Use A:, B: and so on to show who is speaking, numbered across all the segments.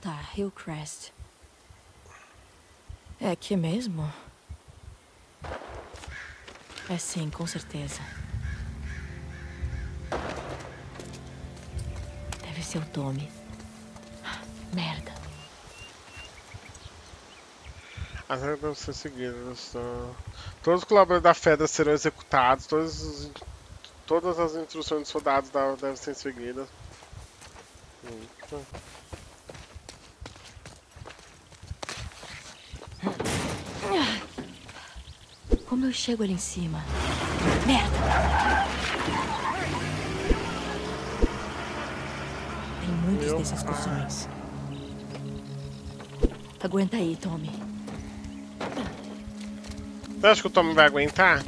A: Tá, Hillcrest. É aqui mesmo? É sim, com certeza. Deve ser o Tommy. Merda.
B: As regras devem ser seguidas. Todos os colaboradores da Fedra serão executados. Todas as instruções dos soldados devem ser seguidas.
A: Como eu chego ali em cima? Merda! Tem muitos desses cuzões. Aguenta aí, Tommy.
B: Você acha que o Tommy vai aguentar?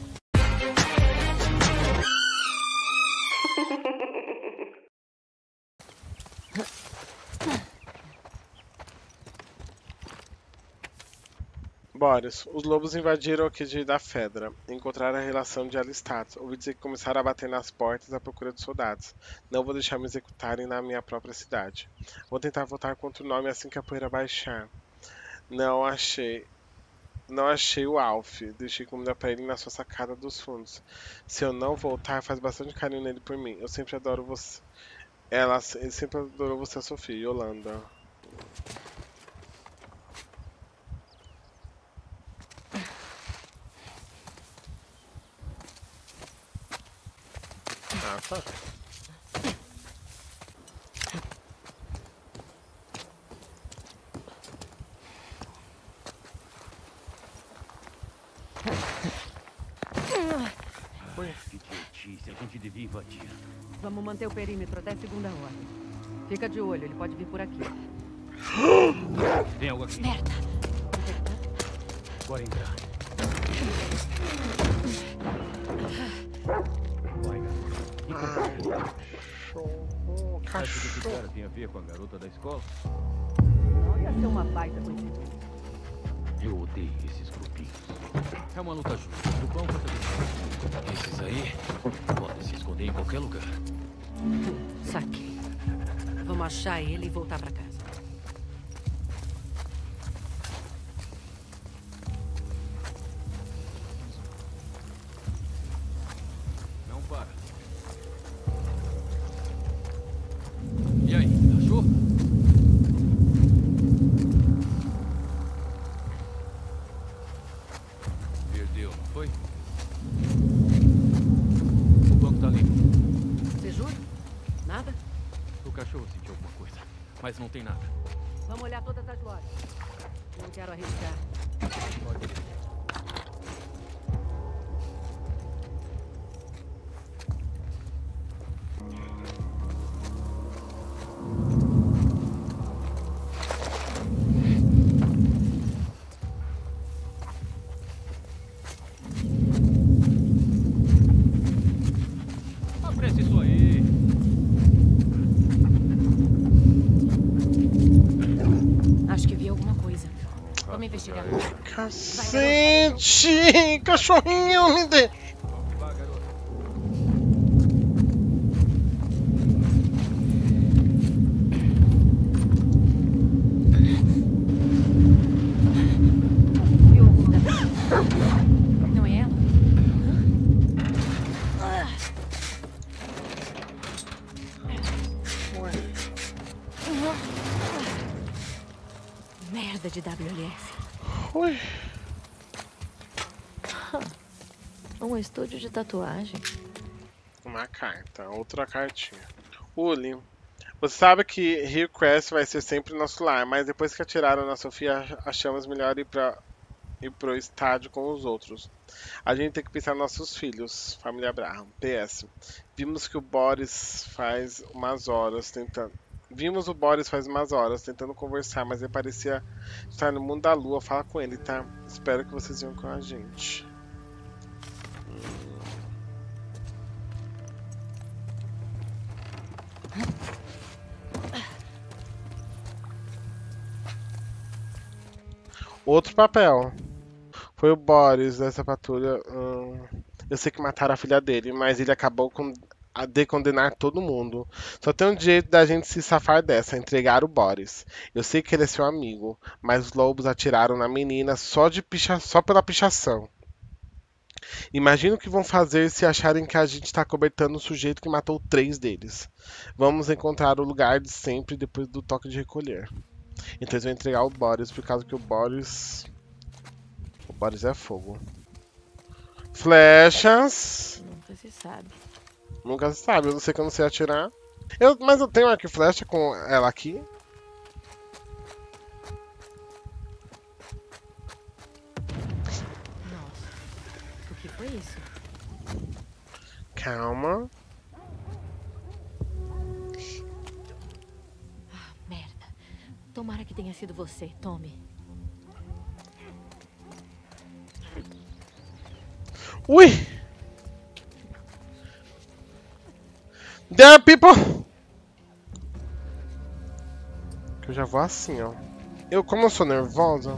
B: Boris, os lobos invadiram o QG da Fedra e encontraram a relação de alistados. Ouvi dizer que começaram a bater nas portas à procura de soldados. Não vou deixar me executarem na minha própria cidade. Vou tentar voltar contra o nome assim que a poeira baixar. Não achei o Alf. Deixei comida pra ele na sua sacada dos fundos. Se eu não voltar, faz bastante carinho nele por mim. Eu sempre adoro você. Ele sempre adorou você, Sofia. Yolanda. Ah, tá.
C: Que idiotice, a gente devia invadir.
D: Vamos manter o perímetro até segunda ordem. Fica de olho, ele pode vir por aqui.
C: Tem algo aqui.
A: Merda!
C: Bora entrar. Vai, garota. Acha que esse cara tem a ver com a garota da escola?
D: Não ia ser uma baita coincidência.
C: Eu odeio esses grupinhos. É uma luta justa. Do pão contra do pão. Esses aí podem se esconder em qualquer lugar.
D: Saquei. Vamos achar ele e voltar pra casa.
C: Não para. E aí, achou? Perdeu, não foi? O banco tá limpo.
D: Você jura? Nada?
C: O cachorro sentiu alguma coisa, mas não tem nada.
D: Vamos olhar todas as lojas. Não quero arriscar.
C: Pode ir. Apresse isso aí.
A: Acho que vi alguma coisa. Vamos investigar.
B: Cacete! Cachorrinho, me dê!
C: Vamos lá, garota.
D: Viu algum da...
A: Não é ela? Merda de WLF.
B: Ui.
A: Um estúdio de tatuagem.
B: Uma carta, outra cartinha. Uli, você sabe que Hillcrest vai ser sempre nosso lar, mas depois que atiraram na Sofia, achamos melhor ir pro estádio com os outros. A gente tem que pensar nos nossos filhos, família Abraham. PS. Vimos o Boris faz umas horas tentando conversar, mas ele parecia estar no mundo da lua. Fala com ele, tá? Espero que vocês venham com a gente. Outro papel. Foi o Boris dessa patrulha. Eu sei que mataram a filha dele, mas ele acabou com de condenar todo mundo. Só tem um jeito da gente se safar dessa, entregar o Boris. Eu sei que ele é seu amigo, mas os lobos atiraram na menina só pela pichação. Imagina o que vão fazer se acharem que a gente está cobertando o sujeito que matou 3 deles. Vamos encontrar o lugar de sempre depois do toque de recolher. Então eles vão entregar o Boris, por causa que o Boris é fogo. Flechas.
A: Nunca se sabe.
B: Nunca se sabe, eu não sei que eu não sei atirar. Mas eu tenho arco e flecha com ela aqui.
A: Nossa, o que foi isso?
B: Calma.
A: Ah, merda. Tomara que tenha sido você, Tommy.
B: Ui! There are people! Que eu já vou assim, ó. Como eu sou nervosa.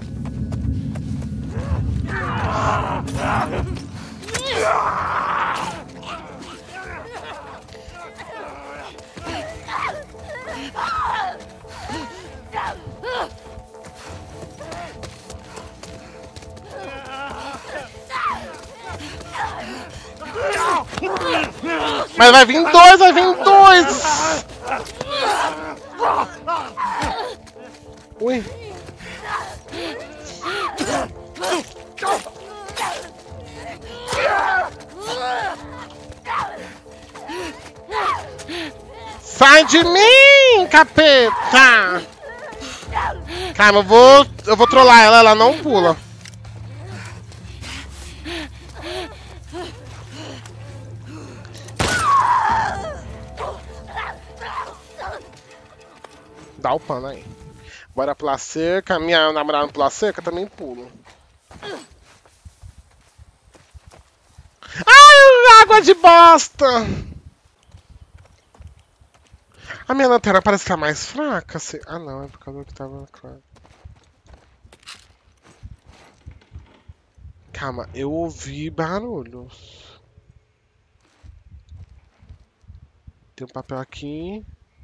B: Mas vai vir dois, vai vir dois! Ui! Sai de mim, capeta! Calma, eu vou trollar ela não pula. Dá o pano aí. Bora pular cerca. Minha namorada não pula cerca, também pulo. Ai, água de bosta! A minha lanterna parece que tá mais fraca. Ah, não, é por causa que tava claro. Calma, eu ouvi barulhos. Tem um papel aqui.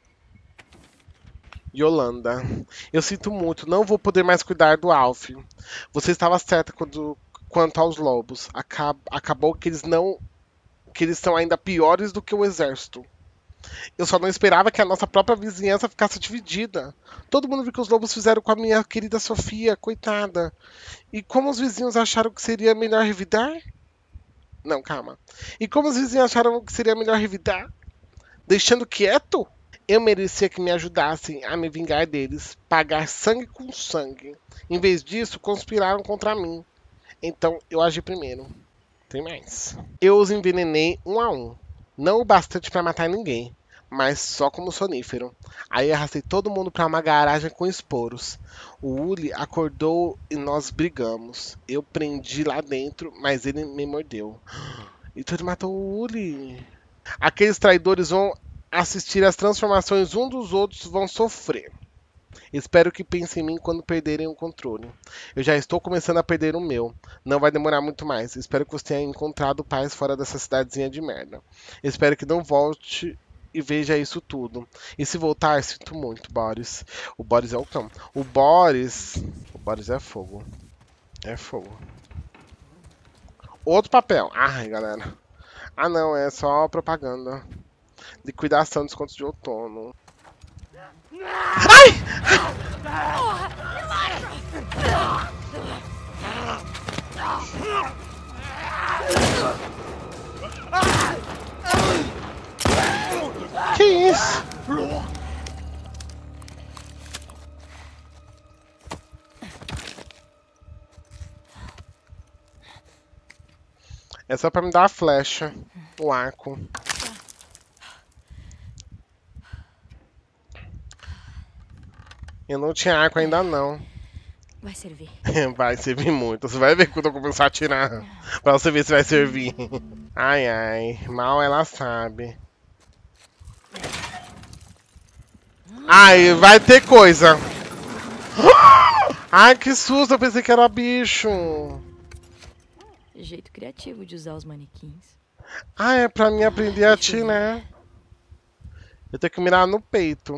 B: Yolanda, eu sinto muito, não vou poder mais cuidar do Alf. Você estava certa quanto aos lobos. Acabou que eles são ainda piores do que o exército. Eu só não esperava que a nossa própria vizinhança ficasse dividida. Todo mundo viu que os lobos fizeram com a minha querida Sofia, coitada. E como os vizinhos acharam que seria melhor revidar? Não, calma. E como os vizinhos acharam que seria melhor revidar? Deixando quieto? Eu merecia que me ajudassem a me vingar deles, pagar sangue com sangue. Em vez disso, conspiraram contra mim. Então, eu agi primeiro. Tem mais. Eu os envenenei um a um. Não o bastante para matar ninguém, mas só como sonífero. Aí arrastei todo mundo para uma garagem com esporos. O Uli acordou e nós brigamos. Eu prendi lá dentro, mas ele me mordeu. Então ele matou o Uli. Aqueles traidores vão assistir às transformações um dos outros, vão sofrer. Espero que pensem em mim quando perderem o controle. Eu já estou começando a perder o meu. Não vai demorar muito mais. Espero que você tenha encontrado paz fora dessa cidadezinha de merda. Espero que não volte e veja isso tudo. E se voltar, sinto muito, Boris. O Boris é o cão. O Boris é fogo. É fogo. Outro papel. Ai, galera. Ah, não. É só propaganda. Liquidação, descontos de outono. Ai! Que isso? É só pra me dar a flecha, o arco. Eu não tinha arco ainda não.
A: Vai servir.
B: Vai servir muito. Você vai ver quando eu começar a atirar. Pra você ver se vai servir. Ai, ai. Mal ela sabe. Ai, vai ter coisa. Ai, que susto. Eu pensei que era bicho.
A: Jeito criativo de usar os manequins.
B: Ah, é pra mim aprender a atirar, né? Eu tenho que mirar no peito.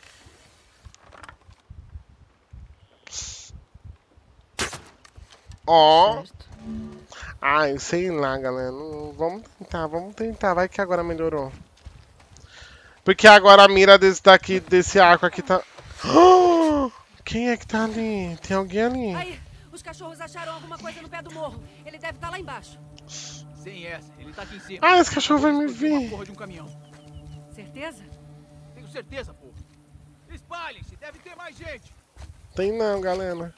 B: Ó.
D: Certo.
B: Ai, sei lá, galera. Vamos tentar. Vai que agora melhorou. Porque agora a mira desse arco aqui tá... Quem é que tá ali? Tem alguém ali?
D: Aí, os cachorros acharam alguma coisa no pé do morro. Ele deve estar lá embaixo.
C: Sem essa, ele tá aqui em cima.
B: Ah, esse cachorro vai me
C: Explodiu uma
B: ver.
C: porra de um caminhão.
D: Certeza?
C: Tenho certeza, porra. Espalhem-se, deve ter mais gente.
B: Tem não, galera.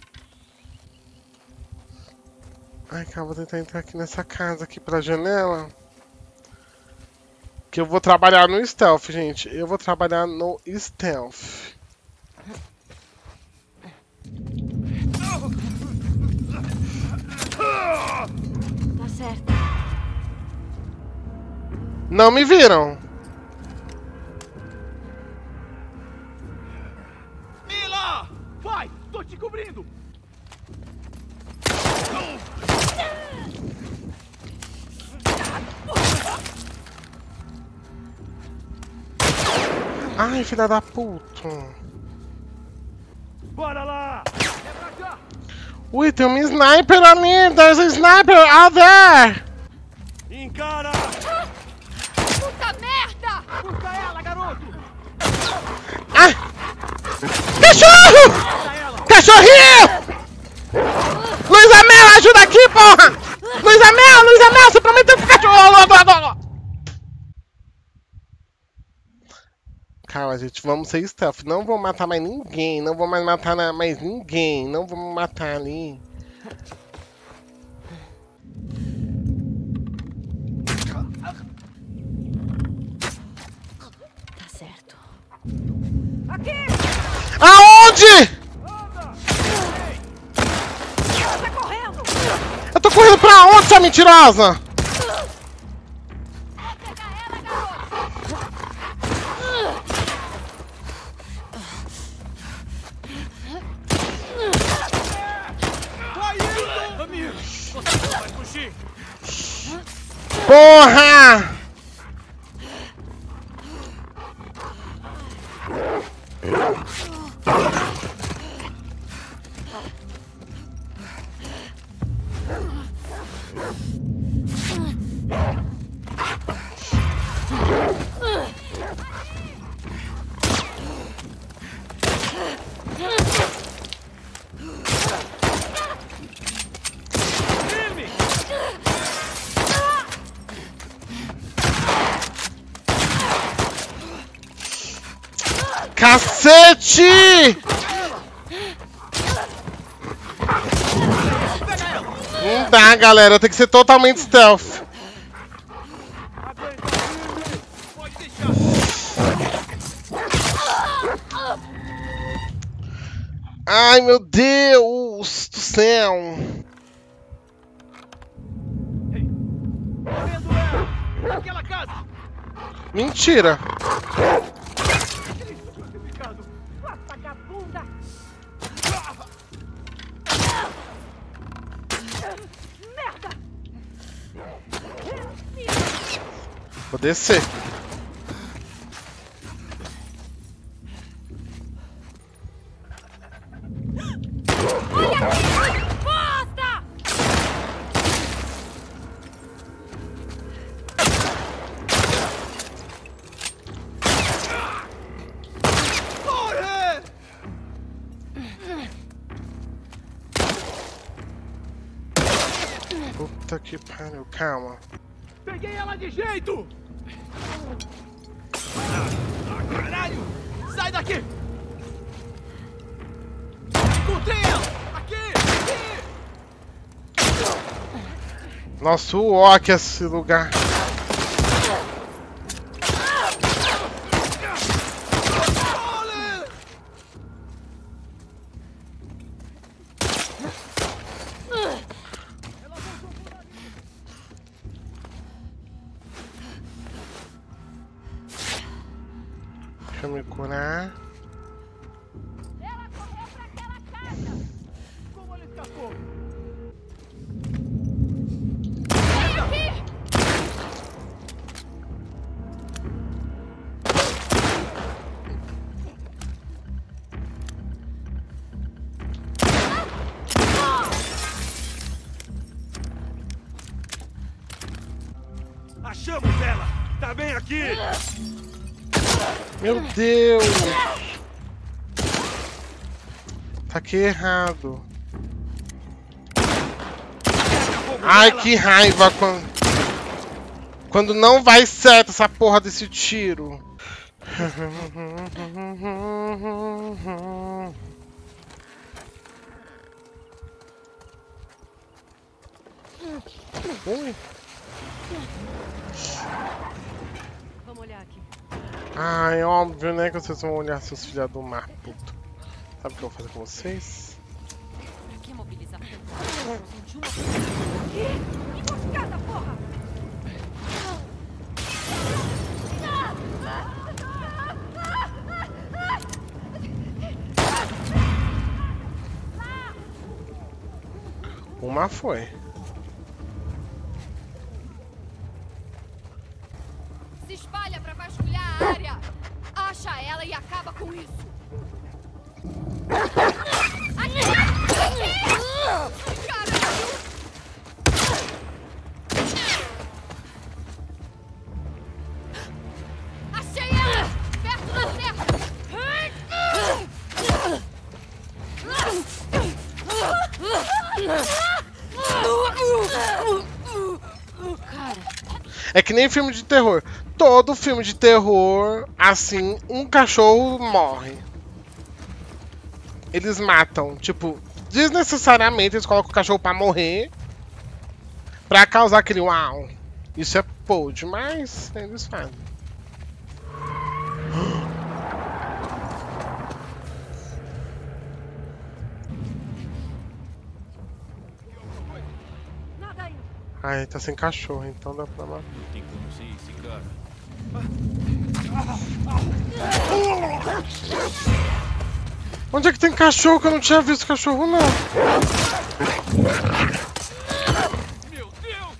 B: Ai, cara, vou tentar entrar aqui nessa casa aqui pela janela. Que eu vou trabalhar no stealth, gente. Eu vou trabalhar no stealth.
A: Tá certo.
B: Não me viram.
C: Mila! Vai! Tô te cobrindo!
B: Ai, filha da puta.
C: Bora lá! É pra cá!
B: Ui, tem um sniper ali. There's a sniper out there.
C: Encara!
A: Puta merda!
C: Busca ela, garoto!
B: Ai! Cachorro!
C: Busca ela!
B: Cachorrinho! Luísa Mel, ajuda aqui, porra! Luísa Mel, você prometeu que o cachorro... Calma, gente, vamos ser stealth. Não vou matar mais ninguém. Não vou mais matar mais ninguém. Não vou matar ali.
A: Tá certo.
D: Aqui!
B: Aonde?
D: Tá correndo!
B: Eu tô correndo pra onde, sua mentirosa?
C: Amigo! Você não vai fugir!
B: Porra! Cacete! Não dá, galera. Tem que ser totalmente stealth.
C: Pode deixar!
B: Ai, meu Deus do céu.
C: Tá vendo ela? Naquela casa!
B: Mentira.
C: Cristo crucificado!
D: Vagabunda! Merda!
B: Vou descer.
A: Bosta!
C: Corre!
B: Puta que pariu. Calma.
C: Peguei ela de jeito! Ah, caralho! Sai daqui! Encontrei ela! Aqui!
B: Nossa, o ó que é esse lugar.
C: Olha!
B: Deixa eu me curar.
A: Ela correu pra aquela casa!
C: Como ele escapou?
A: Vem aqui!
E: Vem aqui!
B: Meu Deus! Tá aqui errado. Ai, que raiva quando não vai certo essa porra desse tiro. Ui.
D: Vamos olhar aqui.
B: Ai, óbvio, né, que vocês vão olhar seus filhos do mar, puto. Sabe o que eu vou fazer com vocês?
A: Pra que mobilizar tanto? Senti uma
D: Emboscada, porra!
B: Uma foi.
A: Se espalha pra vasculhar a área. Acha ela e acaba com isso. Aqui! Caralho! Achei ela! Perto da cerca! Cara,
B: É que nem filme de terror. Todo filme de terror, assim, um cachorro morre. Eles matam, tipo, desnecessariamente eles colocam o cachorro pra morrer. Pra causar aquele uau. Isso é podre, mas eles fazem.
D: Nada aí.
B: Ai, tá sem cachorro, então dá pra matar.
C: Tem como ser esse cara?
B: Onde é que tem cachorro? Que eu não tinha visto cachorro, não.
C: Meu Deus!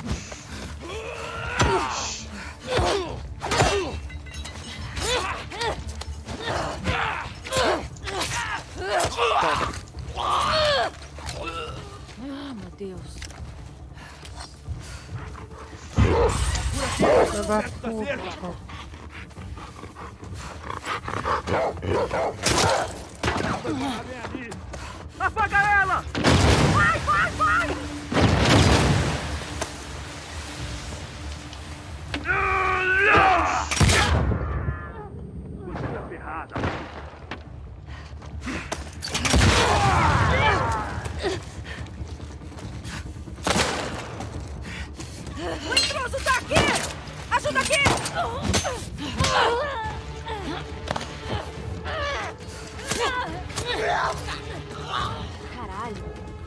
A: ah, meu Deus.
B: Filha da puta.
E: Apaga ela! Vai, vai, vai! Você tá ferrada.
D: O intruso tá aqui! Ajuda aqui!
A: Caralho.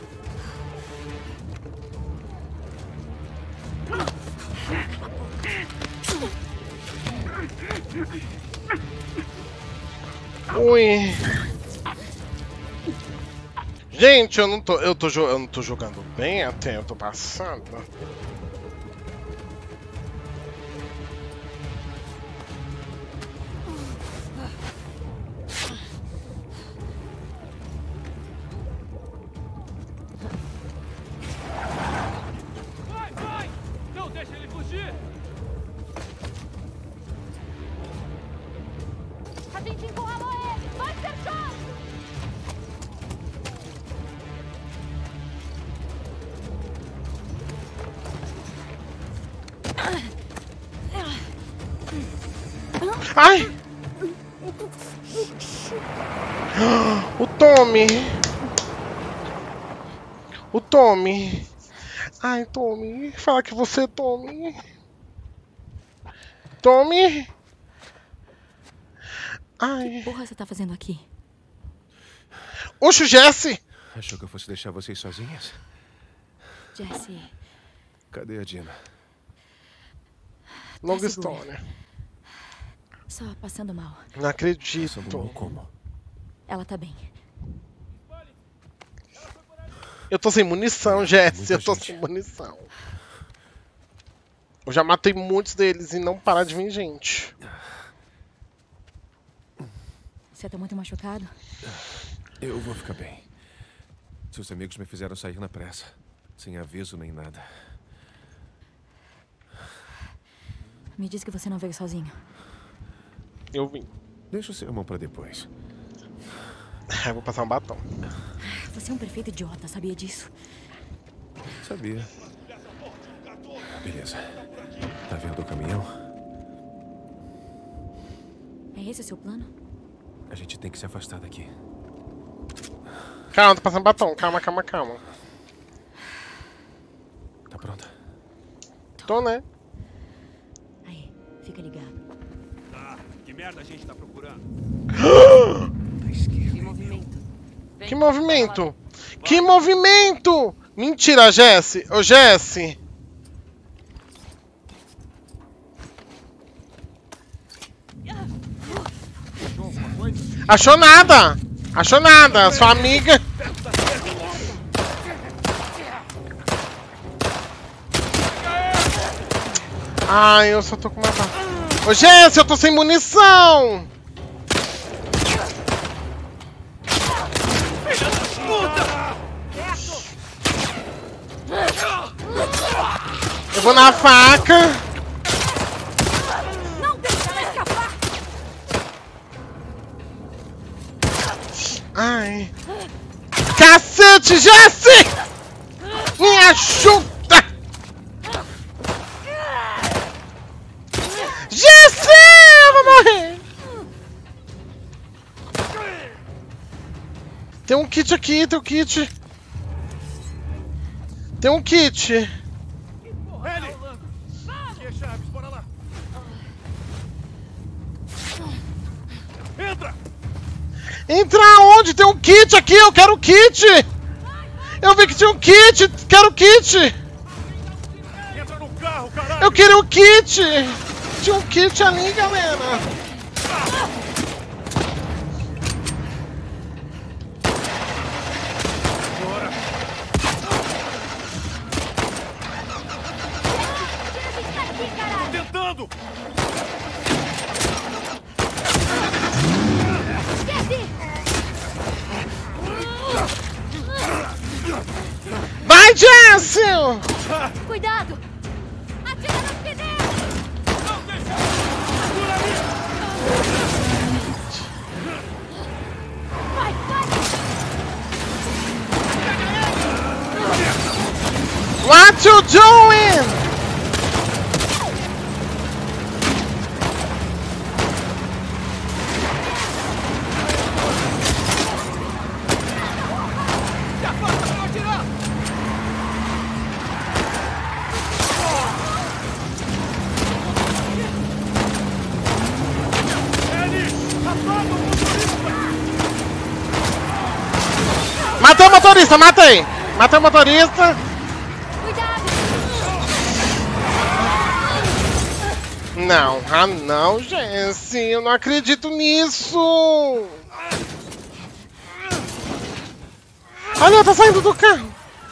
B: Ui. Gente, eu não tô jogando bem até, eu tô passando.
C: Vai, vai! Não deixa ele fugir!
A: A gente encurralou ele! Vai, Serjão!
B: Ai! O Tommy! O Tommy! Ai, Tommy! Fala que você é Tommy! Tommy! Ai!
A: Porra, você tá fazendo aqui?
B: Oxe, Jesse!
F: Achou que eu fosse deixar vocês sozinhas?
A: Jesse,
F: Cadê a Dina?
B: Longa
A: segura.
B: história.
A: só passando mal.
B: Não acredito.
F: Passando mal como?
A: Ela tá bem.
B: Eu tô sem munição, Jesse.
F: Muita
B: Eu tô
F: gente.
B: sem munição. Eu já matei muitos deles e não parar de vir gente.
A: Você tá muito machucado?
F: Eu vou ficar bem. Seus amigos me fizeram sair na pressa. Sem aviso nem nada.
G: Me diz que você não veio sozinho.
B: Eu vim.
F: Deixa o sermão pra depois.
B: Eu vou passar um batom.
G: Você é um perfeito idiota, sabia disso?
F: Sabia. Beleza. Tá vendo o caminhão?
G: É esse o seu plano?
F: A gente tem que se afastar daqui.
B: Calma, tô passando batom. Calma, calma, calma.
F: Tá pronta?
B: Tô, né?
G: Aí, fica ligado.
H: Tá, que merda a gente tá procurando?
D: Que movimento. Vem.
B: Que movimento? Que movimento? Mentira, Jesse. Ô, Jesse. Achou nada. Achou nada. Sua amiga... Ai, eu só tô com uma... Ô, Jesse, eu tô sem munição. Eu vou na faca.
A: Não deixa ela escapar!
B: Ai. Cacete, Jesse! Me ajuda! Jesse! Eu vou morrer! Tem um kit aqui, tem um kit. Tem um kit.
H: Ele! Aqui é Chaves, bora lá! Entra!
B: Entra onde? Tem um kit aqui, eu quero o kit! Eu vi que tinha um kit, quero o kit!
H: Entra no carro, caralho!
B: Eu queria o kit! Tinha um kit ali, galera!
H: Bora! Tô tentando!
B: Vai, Jesse!
A: Cuidado! Atira nos pneus!
H: Não deixa! Segura ali!
A: Vai, vai!
B: What you doing?
H: Se afasta pra não atirar! Ele! Apaga o motorista!
B: Matei o motorista, matei! Matei o motorista!
A: Cuidado!
B: Não, ah não, Jesse, eu não acredito nisso! Olha, tá saindo do carro!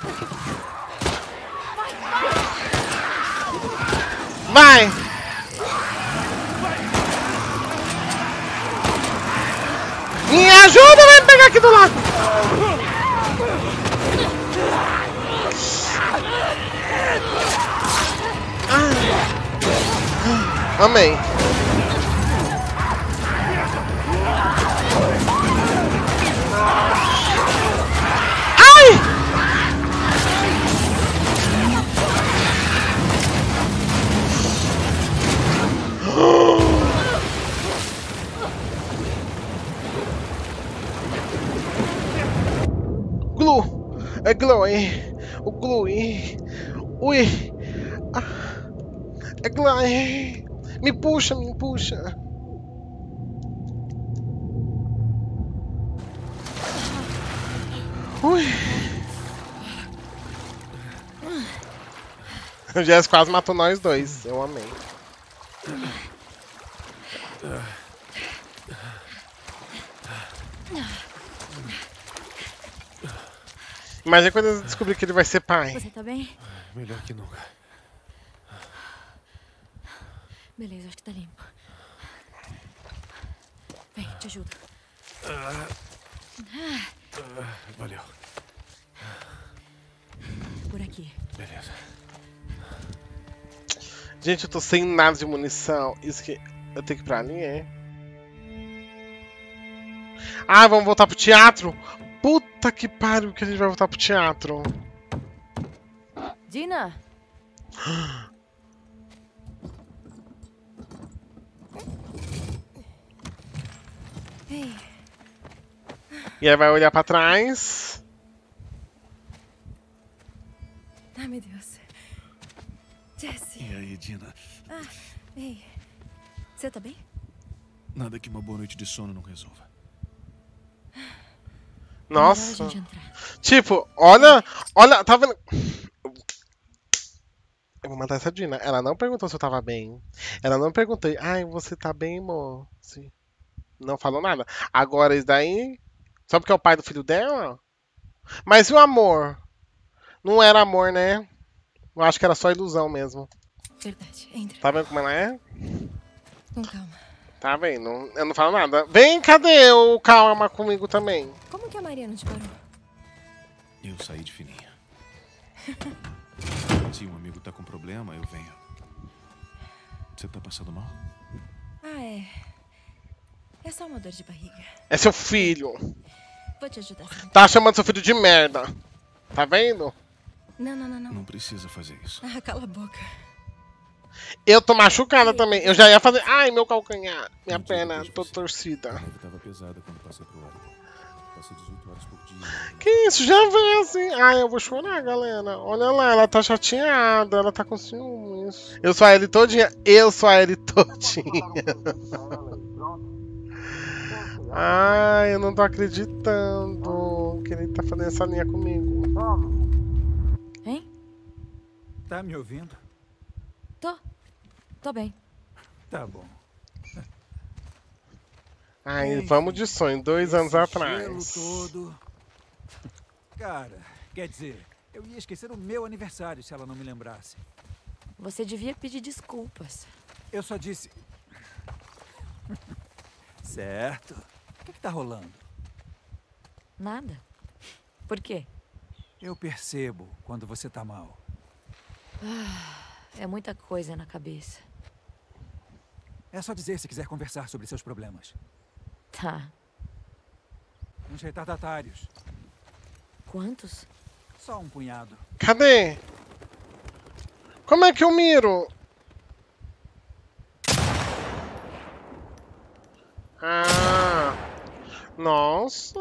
B: Vai! Me ajuda, vai me pegar aqui do lado! Amei. Ai! Glue. É Chloe. O Chloe. Ui. Ah. É Chloe. Me puxa, me puxa. Ui. O Jess quase matou nós dois. Eu amei. Imagina quando eu descobrir que ele vai ser pai.
G: Você tá bem?
F: Melhor que nunca.
G: Beleza, acho que tá limpo. Vem, te ajudo.
F: Valeu.
G: Por aqui.
F: Beleza.
B: Gente, eu tô sem nada de munição. Isso que... Eu tenho que ir pra ali, é? Ah, vamos voltar pro teatro? Puta que pariu que a gente vai voltar pro teatro.
D: Dina!
G: Ei,
B: E aí vai olhar pra trás.
G: ai meu Deus. Jesse.
F: E aí, Dina?
G: Ei, você tá bem?
F: Nada que uma boa noite de sono não resolva.
B: Nossa.
G: Melhor a gente entrar.
B: Tipo, olha, olha, tá vendo? Eu vou matar essa Dina. Ela não perguntou se eu tava bem. Ela não perguntou, ai, você tá bem, amor? Sim. Não falou nada. Agora, isso daí, só porque é o pai do filho dela? Mas e o amor? Não era amor, né? Eu acho que era só ilusão mesmo.
G: Verdade, entra.
B: Tá vendo como ela é?
G: Com calma.
B: Tá vendo? Eu não falo nada. Vem, cadê o calma comigo também?
G: Como que a Maria não te parou?
F: Eu saí de fininha. Se um amigo tá com problema, eu venho. Você tá passando mal?
G: Ah, é. É só uma dor de barriga.
B: É seu filho.
G: Vou te ajudar. Sim.
B: Tá chamando seu filho de merda. Tá vendo?
G: Não.
F: Não precisa fazer isso.
G: Ah, cala a boca.
B: Eu tô machucada também. Eu já ia fazer. Ai, meu calcanhar. Minha
F: Não,
B: perna,
F: depois
B: tô
F: você.
B: torcida.
F: A neve tava pesada quando passei pro ar. Passei 18 horas por dia.
B: Que isso? Já vem assim. Ai, eu vou chorar, galera. Olha lá, ela tá chateada. Ela tá com ciúmes. Eu sou a Ellie todinha. Ai, eu não tô acreditando que ele tá fazendo essa linha comigo.
G: Hein?
H: Tá me ouvindo?
G: Tô bem.
H: Tá bom.
B: Ai, vamos de sonho, 2 anos
H: Esse
B: atrás.
H: gelo todo. Cara, quer dizer, eu ia esquecer o meu aniversário se ela não me lembrasse.
G: Você devia pedir desculpas.
H: Eu só disse... Certo. O que tá rolando?
G: Nada. Por quê?
H: Eu percebo quando você tá mal.
G: É muita coisa na cabeça.
H: É só dizer se quiser conversar sobre seus problemas.
G: Tá.
H: Uns retardatários.
G: Quantos?
H: Só um punhado.
B: Cadê? Como é que eu miro? Ah, nossa.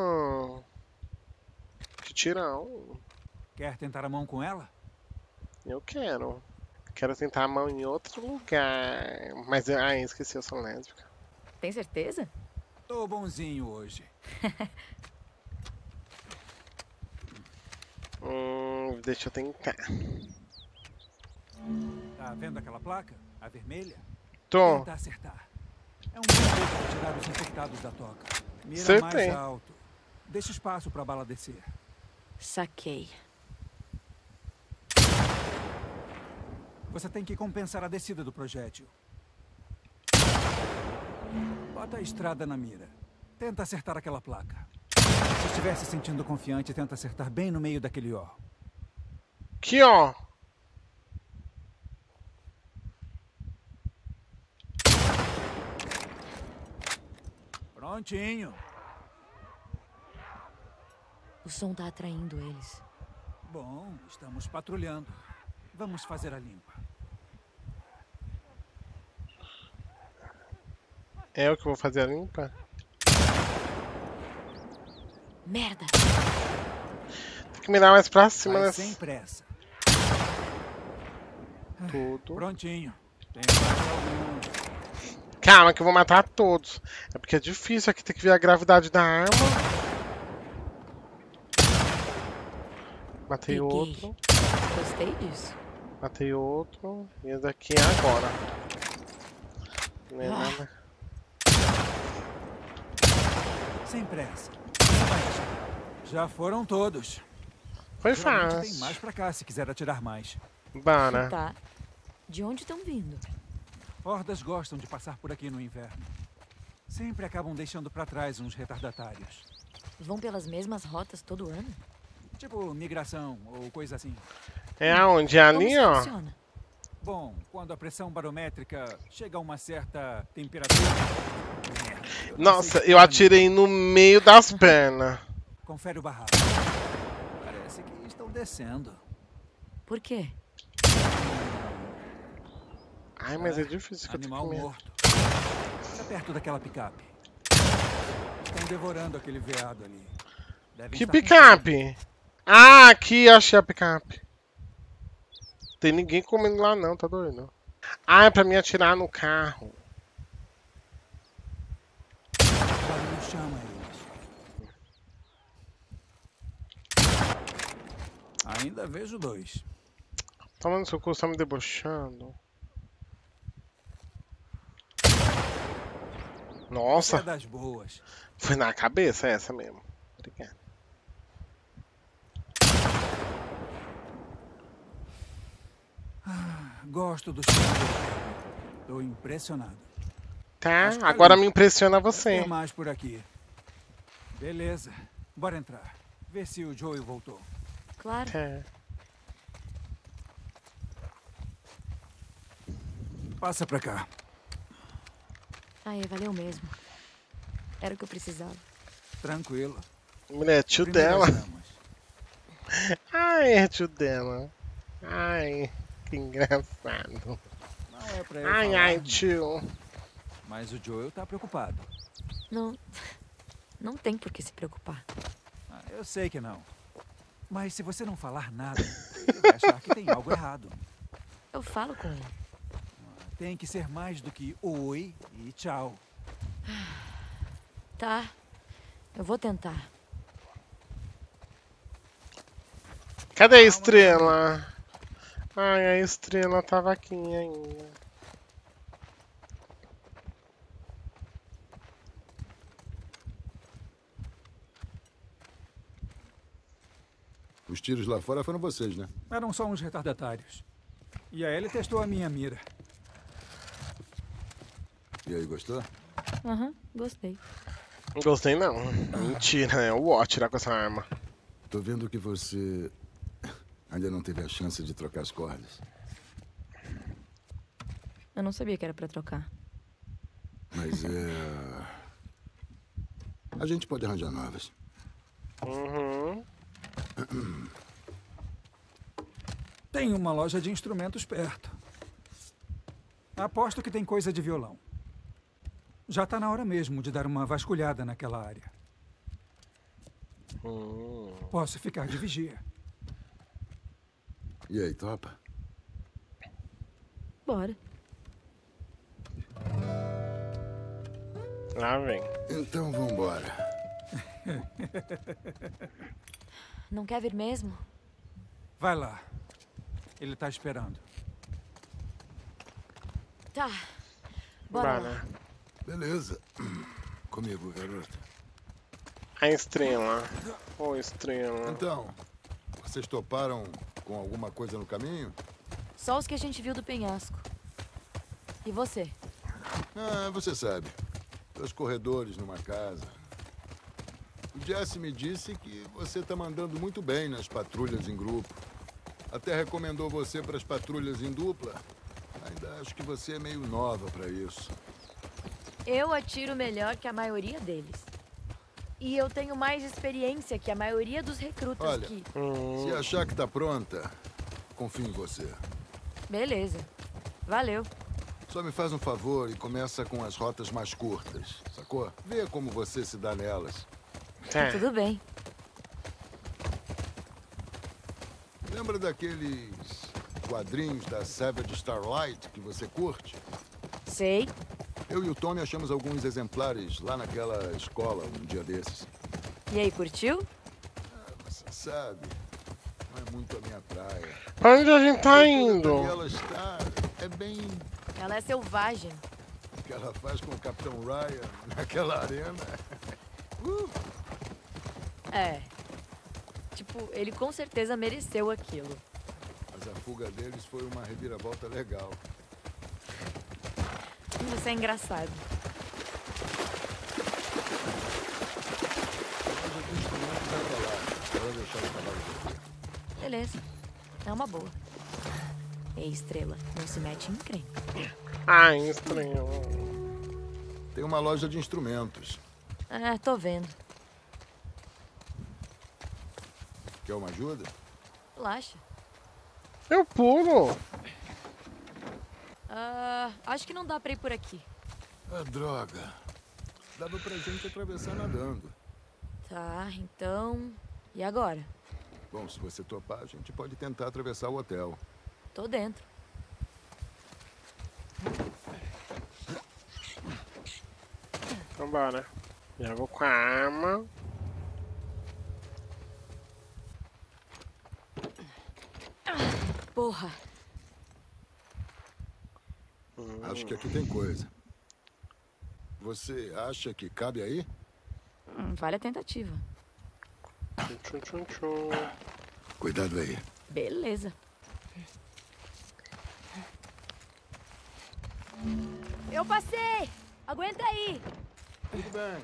B: Que tirão.
H: Quer tentar a mão com ela?
B: Eu quero. Quero tentar a mão em outro lugar. Mas, ai, esqueci, eu sou lésbica.
G: Tem certeza?
H: Tô bonzinho hoje.
B: Deixa eu tentar.
H: Tá vendo aquela placa? A vermelha?
B: Tô.
H: Tenta acertar. É um bom jeito de tirar os infectados da toca. Mira
B: Acertei.
H: mais alto. Deixa espaço pra bala descer.
G: Saquei.
H: Você tem que compensar a descida do projétil. Bota a estrada na mira. Tenta acertar aquela placa. Se estiver se sentindo confiante, tenta acertar bem no meio daquele ó.
B: Aqui, ó.
H: Prontinho.
G: O som tá atraindo eles.
H: Bom, estamos patrulhando. Vamos fazer a limpa.
B: É eu que vou fazer a limpa?
G: Merda!
B: Tem que mirar mais pra cima,
H: Vai
B: né?
H: sem pressa.
B: Tudo.
H: Prontinho. Tem mais alguns.
B: Calma, que eu vou matar todos. É porque é difícil aqui ter que ver a gravidade da arma. Matei
G: Peguei.
B: outro.
G: Gostei disso.
B: Matei outro. E esse daqui é agora. Não é nada.
H: Sem pressa. Já foram todos.
B: Foi
H: Geralmente tem mais
B: fácil.
H: pra cá se quiser atirar mais.
B: Bora.
G: Tá. De onde estão vindo?
H: Hordas gostam de passar por aqui no inverno. Sempre acabam deixando pra trás uns retardatários.
G: Vão pelas mesmas rotas todo ano?
H: Tipo migração ou coisa assim.
B: É aonde? É
G: Como
B: ali,
G: isso
B: ó.
G: funciona?
H: Bom, quando a pressão barométrica chega a uma certa temperatura... Merda,
B: Nossa, eu atirei no meio das pernas.
H: Confere o barraco. Parece que estão descendo.
G: Por quê?
B: Ai, mas é difícil que eu tô
H: Animal
B: com medo.
H: morto. Fica perto daquela picape. Estão devorando aquele veado ali. Devem
B: Que
H: estar com
B: picape? Ah, aqui achei a picape. Tem ninguém comendo lá não, tá doido? Ah, é pra mim atirar no carro.
H: fome. Barulho chama eles. Ainda vejo 2.
B: Tomando seu cu, tá me debochando.
H: É
B: Nossa,
H: das boas.
B: foi na cabeça essa mesmo. Obrigado.
H: Gosto do cheiro dele. Tô impressionado.
B: Tá,
H: Acho que
B: agora
H: ali.
B: me impressiona
H: Tem
B: você.
H: mais por aqui. Beleza. Bora entrar. Ver se o Joey voltou.
G: Claro.
B: Tá.
H: Passa pra cá.
G: Ai, valeu mesmo. Era o que eu precisava.
H: Tranquilo.
B: Mulher, tio
H: Primeiras
B: dela.
H: damas.
B: Ai, é tio dela. Ai, que engraçado.
H: Não é pra eu
B: Ai,
H: falar,
B: ai, tio.
H: mas o Joel tá preocupado.
G: Não tem por que se preocupar.
H: Ah, eu sei que não. Mas se você não falar nada, ele vai achar que tem algo errado.
G: Eu falo com ele.
H: Tem que ser mais do que oi e tchau.
G: Tá. Eu vou tentar.
B: Cadê a estrela? Ai, a estrela tava aqui ainda.
I: Os tiros lá fora foram vocês, né?
H: Eram só uns retardatários. E a Ellie testou a minha mira.
I: E aí, gostou?
G: Aham, gostei.
B: Não gostei não. Mentira, é o Watch tirar com essa arma.
I: Tô vendo que você ainda não teve a chance de trocar as cordas.
G: Eu não sabia que era pra trocar.
I: Mas é... A gente pode arranjar novas.
B: Uhum.
H: Tem uma loja de instrumentos perto. Aposto que tem coisa de violão. Já tá na hora mesmo de dar uma vasculhada naquela área. Posso ficar de vigia.
I: E aí, topa?
G: Bora.
B: Lá vem.
I: Então vambora.
G: Não quer vir mesmo?
H: Vai lá. Ele tá esperando.
G: Tá. Bora
B: Bora.
G: lá.
I: Beleza. Comigo, garota.
B: A estrela. Ô, estrela.
I: Então, vocês toparam com alguma coisa no caminho?
G: Só os que a gente viu do penhasco. E você?
I: Ah, você sabe. Dois corredores numa casa. O Jesse me disse que você tá mandando muito bem nas patrulhas em grupo. Até recomendou você para as patrulhas em dupla. Ainda acho que você é meio nova para isso.
G: Eu atiro melhor que a maioria deles. E eu tenho mais experiência que a maioria dos recrutas
I: Olha,
G: que...
I: se achar que tá pronta, confio em você.
G: Beleza. Valeu.
I: Só me faz um favor e começa com as rotas mais curtas, sacou? Vê como você se dá nelas.
B: Tá.
G: Tudo bem.
I: Lembra daqueles quadrinhos da Savage Starlight que você curte?
G: Sei.
I: Eu e o Tommy achamos alguns exemplares lá naquela escola um dia desses.
G: E aí, curtiu?
I: Você sabe, não é muito a minha praia.
B: Pra onde a gente tá
I: E
B: indo?
I: ela está, é bem
G: Ela é selvagem.
I: o que ela faz com o Capitão Ryan naquela arena.
G: É. Tipo, ele com certeza mereceu aquilo.
I: Mas a fuga deles foi uma reviravolta legal.
G: Você é engraçado.
I: Mas o instrumento vai pra lá. Eu vou deixar o cavalo correr.
G: Beleza. É uma boa. Ei, Estrela, não se mete em encrenca.
B: Ai, estranho.
I: Tem uma loja de instrumentos.
G: Ah, tô vendo.
I: Quer uma ajuda?
G: Relaxa.
B: Eu pulo.
G: Acho que não dá pra ir por aqui.
I: Ah, droga. Dava pra gente atravessar nadando.
G: Tá, então... E agora?
I: Bom, se você topar, a gente pode tentar atravessar o hotel.
G: Tô dentro.
B: Vambora. Já vou com a arma.
G: Porra.
I: Acho que aqui tem coisa. Você acha que cabe aí?
G: Vale a tentativa.
B: Tchum, tchum, tchum.
I: Cuidado aí.
G: Beleza. Eu passei! Aguenta aí!
I: Tudo bem.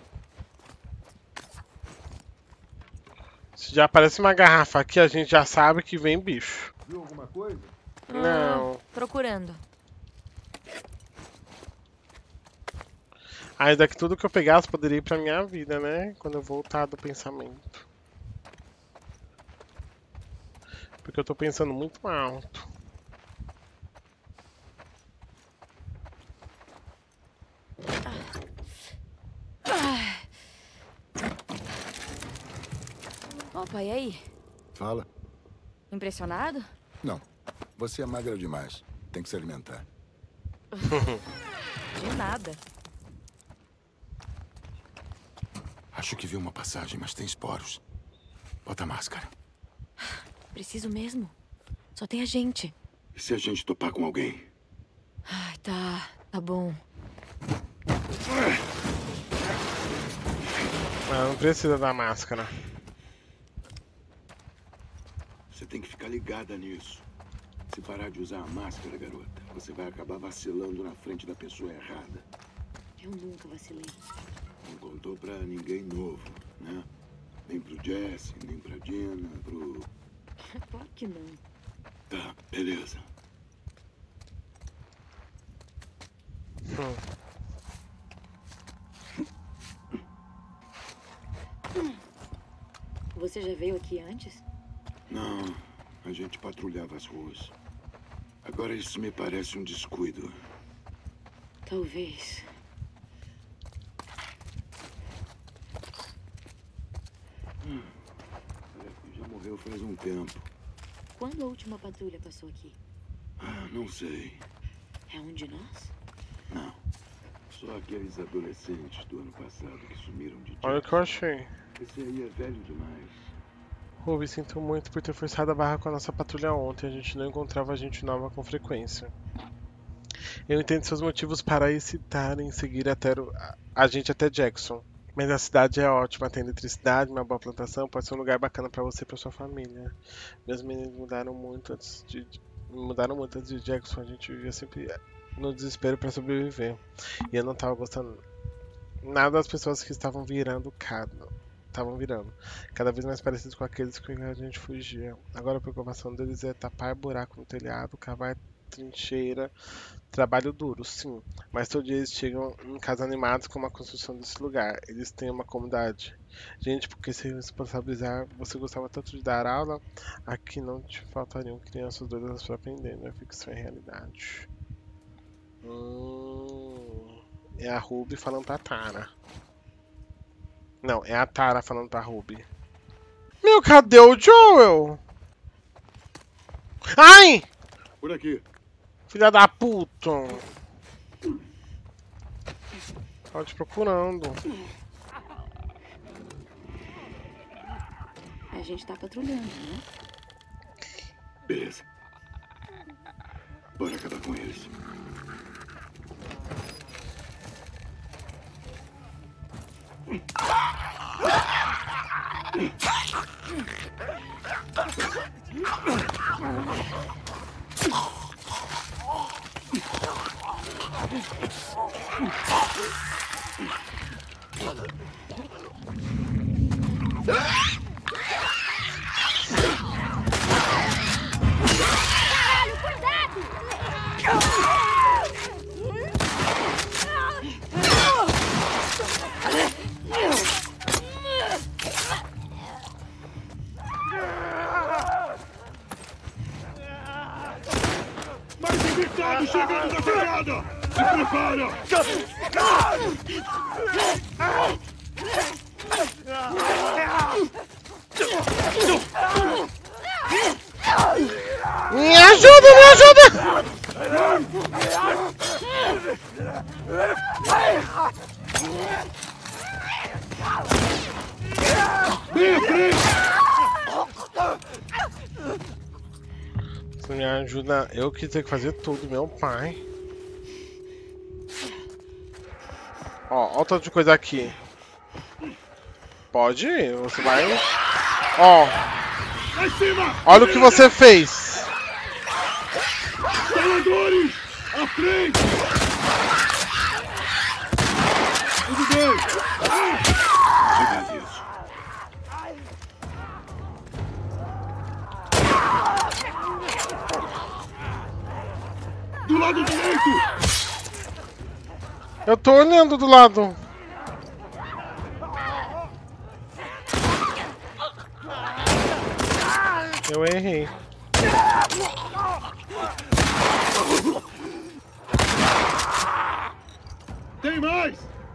B: Se já aparece uma garrafa aqui, a gente já sabe que vem bicho.
I: Viu alguma coisa?
B: Não.
G: Procurando.
B: Aí daqui tudo que eu pegasse poderia ir pra minha vida, né? Quando eu voltar do pensamento. Porque eu tô pensando muito alto.
G: Opa, e aí?
I: Fala.
G: Impressionado?
I: Não. Você é magra demais. Tem que se alimentar.
G: De nada.
I: Acho que vi uma passagem, mas tem esporos. Bota a máscara.
G: Preciso mesmo. Só tem a gente.
I: E se a gente topar com alguém?
G: Ai, tá bom.
B: Não precisa da máscara.
J: Você tem que ficar ligada nisso. Se parar de usar a máscara, garota, você vai acabar vacilando na frente da pessoa errada.
G: Eu nunca vacilei.
J: Não contou pra ninguém novo, né? Nem pro Jesse, nem pra Dina, pro...
G: Claro que não.
J: Tá, beleza.
G: Você já veio aqui antes?
J: Não, a gente patrulhava as ruas. Agora isso me parece um descuido.
G: Talvez.
J: Já morreu faz um tempo.
G: Quando a última patrulha passou aqui?
J: Ah, não sei.
G: É um de nós?
J: Não. Só aqueles adolescentes do ano passado que sumiram de
B: Olha o que eu achei.
J: Esse aí é velho demais.
B: Ruby, sinto muito por ter forçado a barra com a nossa patrulha ontem. A gente não encontrava gente nova com frequência. Eu entendo seus motivos para hesitarem em seguir a gente até Jackson. Mas a cidade é ótima, tem eletricidade, uma boa plantação, pode ser um lugar bacana para você e para sua família. Meus meninos mudaram muito antes de Jackson, a gente vivia sempre no desespero para sobreviver. E eu não estava gostando nada das pessoas que estavam virando cada vez mais parecidos com aqueles com que a gente fugia. Agora a preocupação deles é tapar buraco no telhado, cavar trincheira, trabalho duro, sim, mas todo dia eles chegam em casa animados com a construção desse lugar. Eles têm uma comunidade. Gente, porque se responsabilizar, você gostava tanto de dar aula, aqui não te faltariam crianças doidas para aprender, não é ficção, é realidade. É a Ruby falando pra Tara. Não, é a Tara falando pra Ruby. Meu, cadê o Joel? Ai!
J: Por aqui.
B: Filha da puta! Tava te procurando.
G: A gente tá patrulhando, né?
J: Beleza. Bora acabar com eles.
A: Caralho, cuidado!
J: escada! Se prepara!
B: Me ajuda, me ajuda!
J: Vem à frente!
B: Se me ajuda, eu que tenho que fazer tudo, meu pai. Ó, olha o tanto de coisa aqui. Pode ir, você vai. Ó.
J: Lá em cima!
B: Olha o que você fez.
J: Instaladores! À frente! Tudo bem! Chega disso. Do lado direito!
B: Eu tô olhando do lado. Eu errei.
J: Tem mais!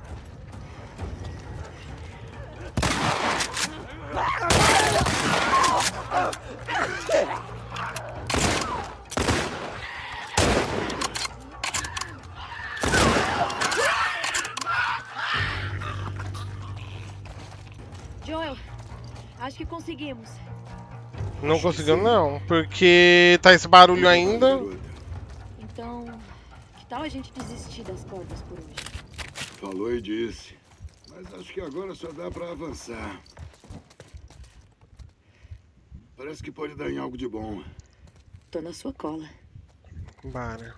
G: Joel, acho que conseguimos.
B: Não conseguiu não, porque tá esse barulho ainda.
G: Então, que tal a gente desistir das cordas por hoje?
J: Falou e disse. Mas acho que agora só dá pra avançar. Parece que pode dar em algo de bom.
G: Tô na sua cola.
B: Bora.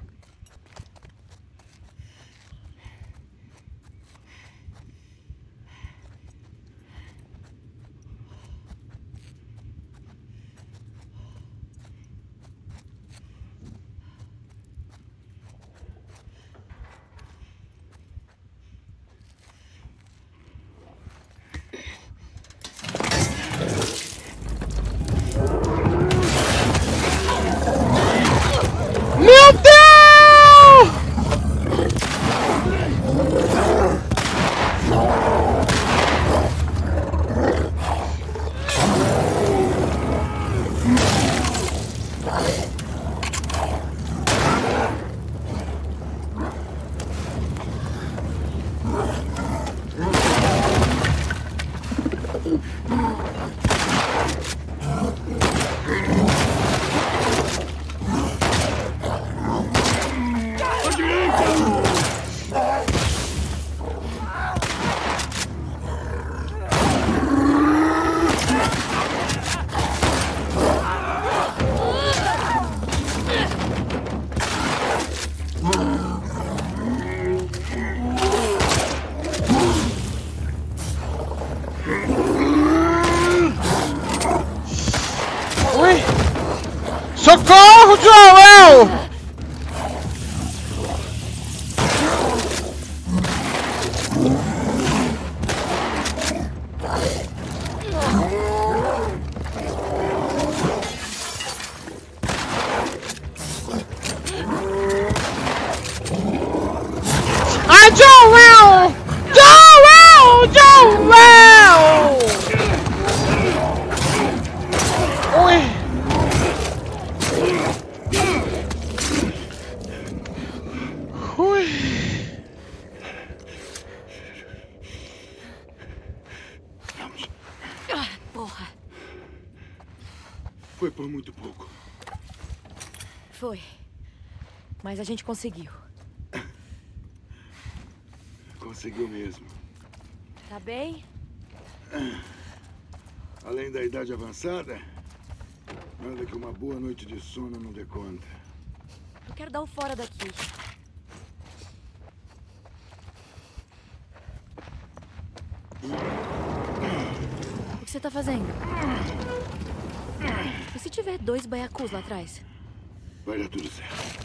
B: Meu Deus! Ui! Socorro, Joel! Ah, Joel! Joel! Joel! Ui! Ui!
G: Porra.
J: Foi por muito pouco.
G: Foi. Mas a gente conseguiu.
J: Conseguiu mesmo.
G: Tá bem?
J: Além da idade avançada, nada que uma boa noite de sono não dê conta.
G: Eu quero dar o fora daqui. O que você tá fazendo? E se tiver 2 baiacus lá atrás?
J: Vai dar tudo certo.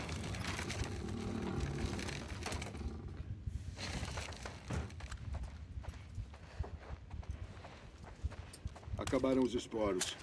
J: Acabaram os esporos.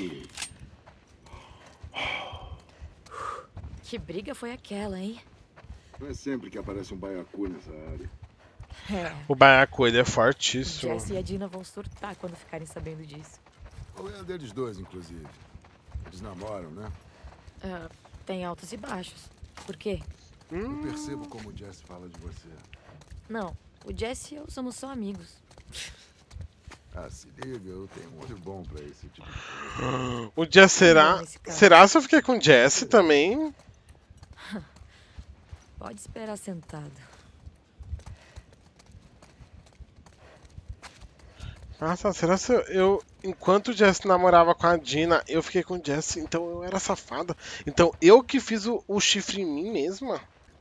G: Que briga foi aquela, hein?
J: Não é sempre que aparece um baiacu nessa área.
G: É,
B: O baiacu, ele é
G: o
B: fortíssimo.
G: Jesse e a Dina vão surtar quando ficarem sabendo disso.
I: Qual é a deles dois, inclusive? Eles namoram, né?
G: Ah, tem altos e baixos. Por quê?
I: Eu percebo como o Jesse fala de você.
G: Não, o Jesse e eu somos só amigos.
I: Ah, se liga, eu tenho um olho bom pra esse tipo de coisa.
B: O Jesse será?
G: Nesse caso.
B: Será se eu fiquei com o Jesse também?
G: Pode esperar sentado.
B: Nossa, será se enquanto o Jesse namorava com a Dina, eu fiquei com o Jesse, então eu era safada. Então eu que fiz o chifre em mim mesma?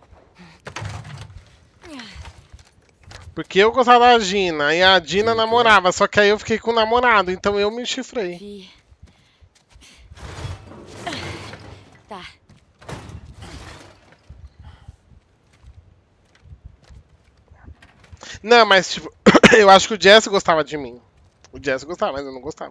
B: Porque eu gostava da Dina e a Dina namorava, só que aí eu fiquei com o namorado, então eu me chifrei.
G: Vi. Tá.
B: Não, mas tipo, eu acho que o Jesse gostava de mim. O Jesse gostava, mas eu não gostava.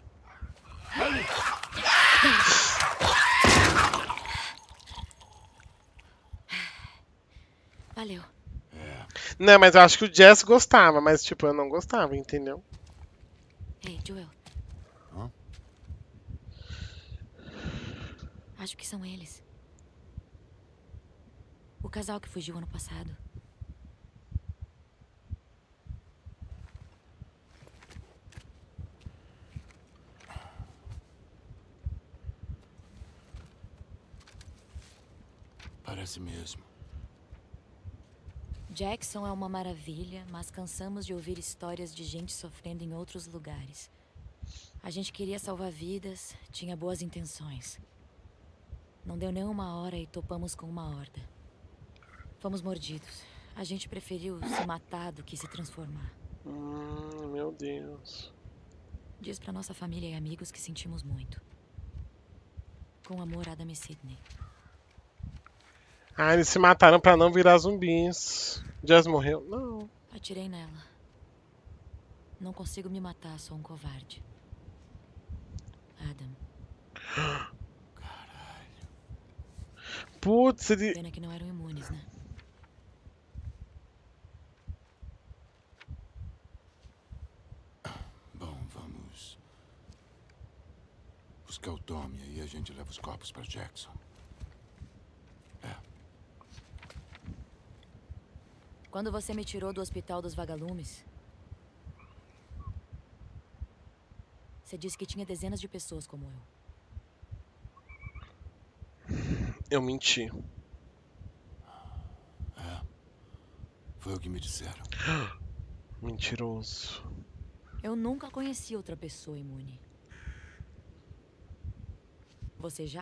G: Valeu.
B: Não, mas eu acho que o Jesse gostava, mas tipo, eu não gostava, entendeu?
G: Ei, Joel.
I: Hã?
G: Acho que são eles. O casal que fugiu ano passado.
J: Parece mesmo.
G: Jackson é uma maravilha, mas cansamos de ouvir histórias de gente sofrendo em outros lugares. A gente queria salvar vidas, tinha boas intenções. Não deu nem uma hora e topamos com uma horda. Fomos mordidos. A gente preferiu se matar do que se transformar.
B: Meu Deus.
G: Diz pra nossa família e amigos que sentimos muito. Com amor, Adam e Sidney.
B: Ah, eles se mataram pra não virar zumbis. Jess morreu? Não.
G: Atirei nela. Não consigo me matar, sou um covarde. Adam.
B: Putz, ele...
G: Pena que não eram imunes, né?
J: Bom, vamos buscar o Tommy e a gente leva os corpos para Jackson.
G: Quando você me tirou do hospital dos vagalumes, você disse que tinha dezenas de pessoas como eu.
B: Eu menti.
J: Foi o que me disseram.
B: Mentiroso.
G: Eu nunca conheci outra pessoa imune. Você já?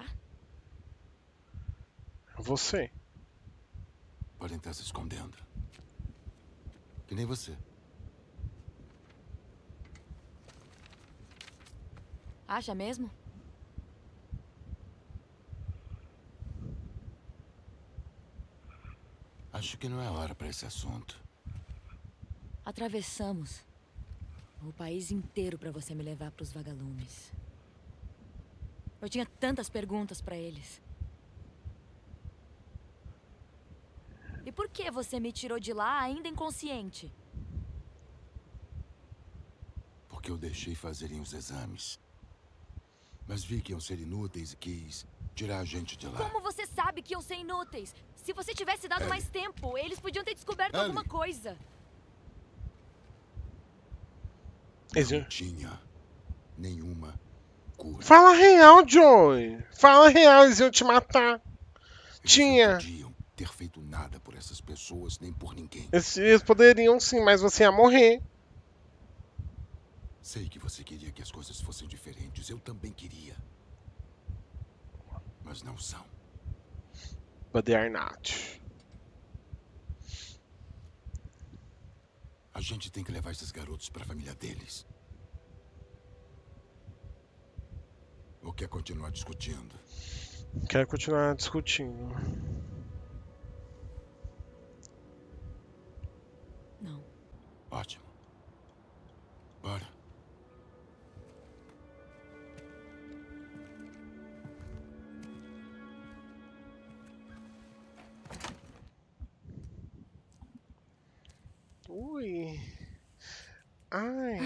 B: Você.
J: Podem estar se escondendo. Que nem você.
G: Acha mesmo?
J: Acho que não é hora para esse assunto.
G: Atravessamos o país inteiro para você me levar para os vagalumes. Eu tinha tantas perguntas para eles. E por que você me tirou de lá ainda inconsciente?
J: Porque eu deixei fazerem os exames. Mas vi que iam ser inúteis e quis tirar a gente de lá.
G: Como você sabe que iam ser inúteis? Se você tivesse dado mais tempo, eles podiam ter descoberto alguma coisa.
J: Não tinha nenhuma cura.
B: Fala real, Joey. Fala real, eles iam te matar. Tinha.
J: Não podiam ter feito nada por essas pessoas, nem por ninguém.
B: Eles poderiam sim, mas você ia morrer.
J: Sei que você queria que as coisas fossem diferentes. Eu também queria. Mas não são.
B: But they are not.
J: A gente tem que levar esses garotos para a família deles. Ou quer continuar discutindo?
B: Quero continuar discutindo.
G: Não.
J: Ótimo. Bora.
B: Ui. Ai.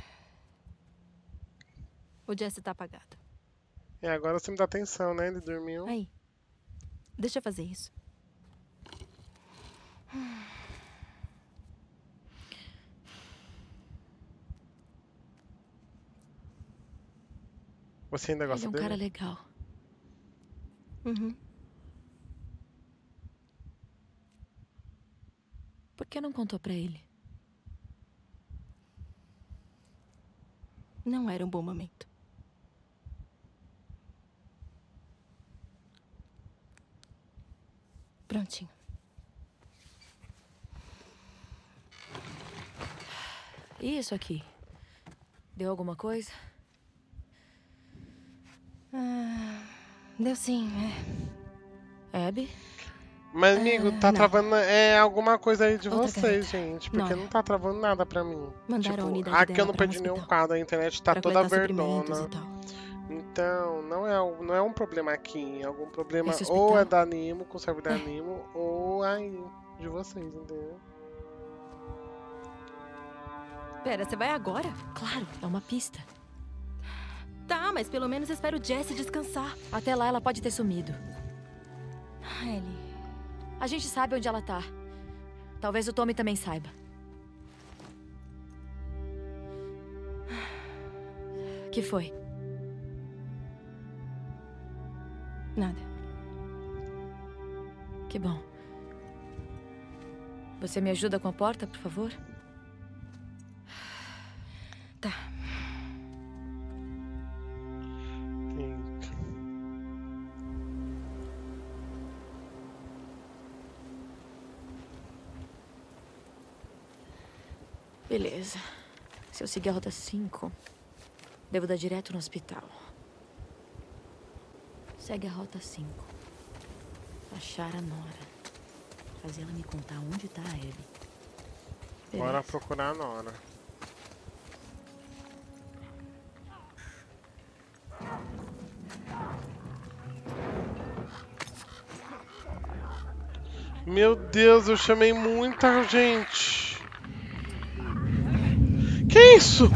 K: O Jesse tá apagado.
B: E agora você me dá atenção, né? Ele dormiu.
K: Aí. Deixa eu fazer isso.
B: Você ainda gosta
G: Ele é um
B: dele?
G: cara legal.
K: Uhum.
G: Por que não contou pra ele?
K: Não era um bom momento. Prontinho.
G: E isso aqui? Deu alguma coisa?
K: Deu sim,
G: Abby?
B: Mas, amigo, tá
K: não.
B: travando alguma coisa aí de
K: Outra
B: vocês,
K: garota.
B: gente. Porque
K: Nora.
B: não tá travando nada pra mim.
K: Mandaram a
B: Tipo,
K: unidade
B: aqui eu
K: dela
B: não
K: pra um
B: perdi nenhum
K: hospital.
B: quadro, a internet tá
K: Pra
B: toda
K: coletar suprimentos
B: verdona.
K: e tal.
B: Então, não é um problema aqui. É algum problema
K: Esse
B: ou
K: hospital?
B: é da Animo, com o servidor da Animo, ou aí de vocês, entendeu?
K: Pera, você vai agora?
G: Claro, é uma pista.
K: Tá, mas pelo menos espero o Jesse descansar.
G: Até lá ela pode ter sumido.
K: Ellie.
G: A gente sabe onde ela tá. Talvez o Tommy também saiba. Que foi?
K: Nada.
G: Que bom. Você me ajuda com a porta, por favor?
K: Tá.
G: Beleza. Se eu seguir a rota 5, devo dar direto no hospital. Segue a rota 5. Achar a Nora. Fazer ela me contar onde tá a Abby.
B: Bora procurar a Nora. Meu Deus, eu chamei muita gente. Que isso?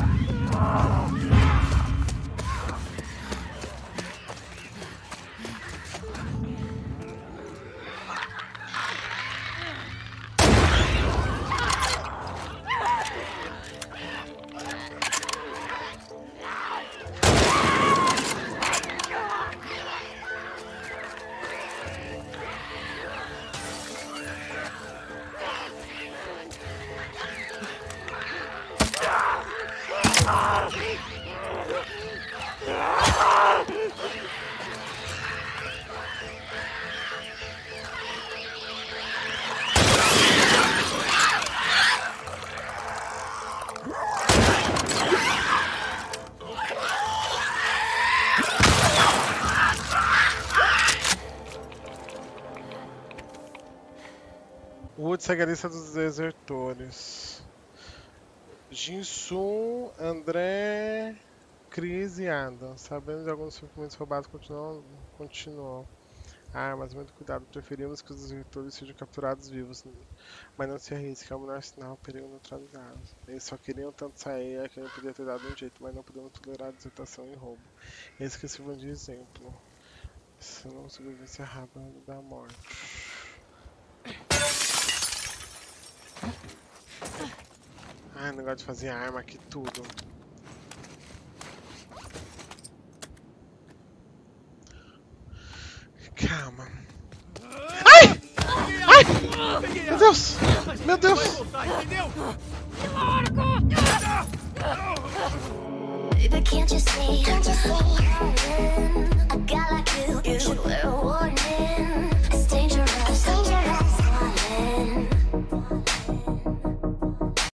B: Wood segue a lista dos desertores. Jinsun, André, Chris e Adam. Sabendo de alguns documentos roubados, continuou. Mas muito cuidado. Preferimos que os desertores sejam capturados vivos. Mas não se arrisque. É o menor sinal, perigo neutralizado. Eles só queriam tanto sair que não podia ter dado um jeito, mas não podemos tolerar desertação e roubo. Eles que sirvam de exemplo. Se não sobreviver rápido da morte. Negócio de fazer arma aqui tudo. Calma. Ai! Ai! Meu Deus! Meu Deus!
L: Baby, can't you see? I got like you should wear a warning.